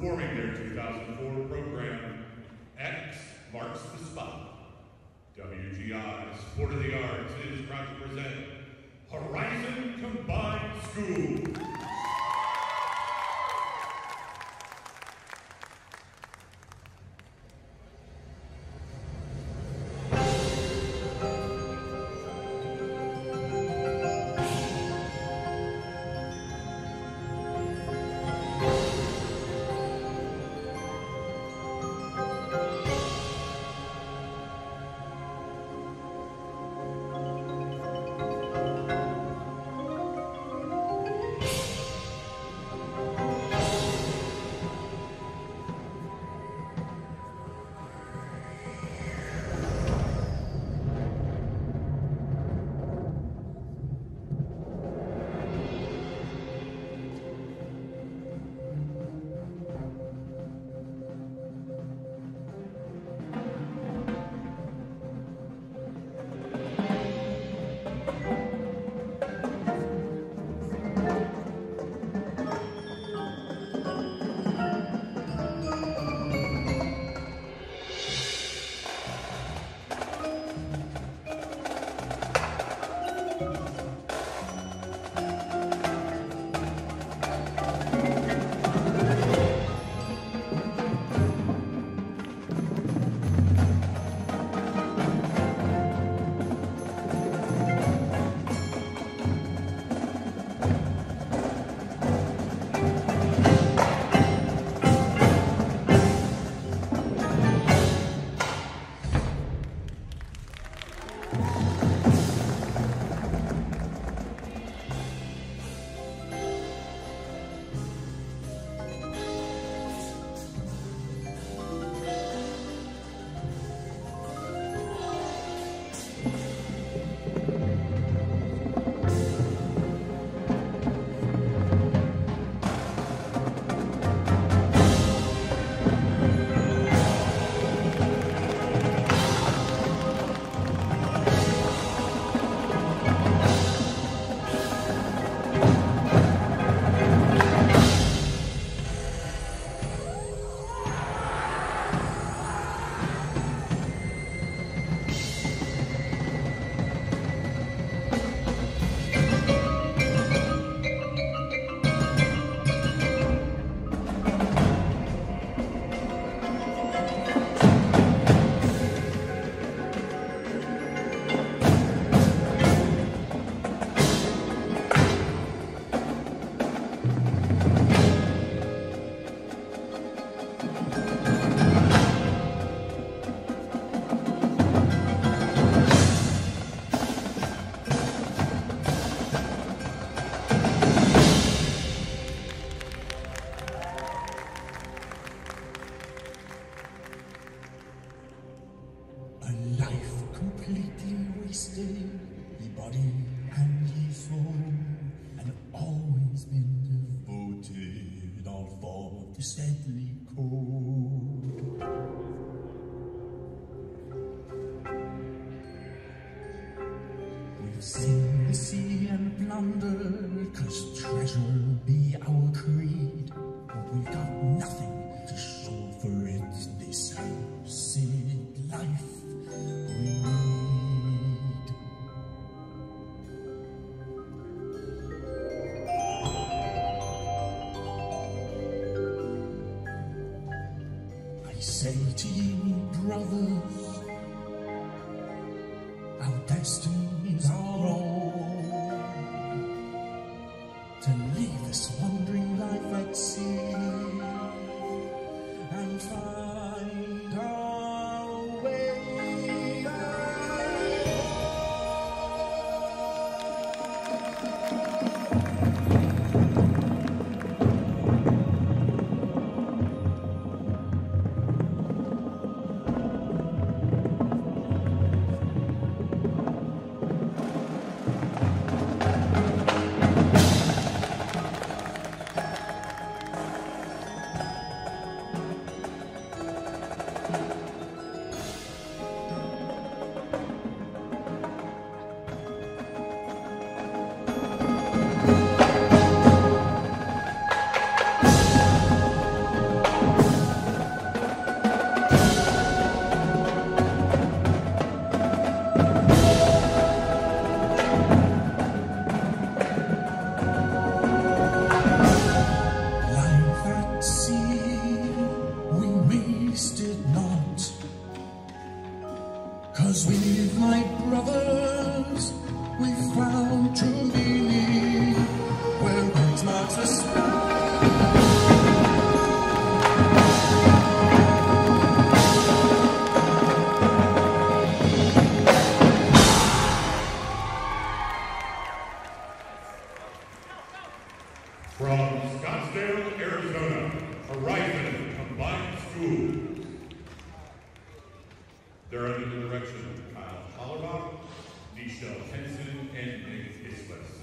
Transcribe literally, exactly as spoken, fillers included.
performing their two thousand four program, X Marks the Spot. W G I, Sport of the Arts, is proud to present Horizon Combined School. Deadly cold. We've seen the sea and plunder, 'cause treasure be our creed. But we've got nothing to show for it, this cursed life we lead. Say to ye, brothers, our destinies are all to leave this wandering life at sea and find our way. Scottsdale, Arizona, Horizon Combined Schools. They're under the direction of Kyle Hollerbach, Michelle Henson, and Nick Isles.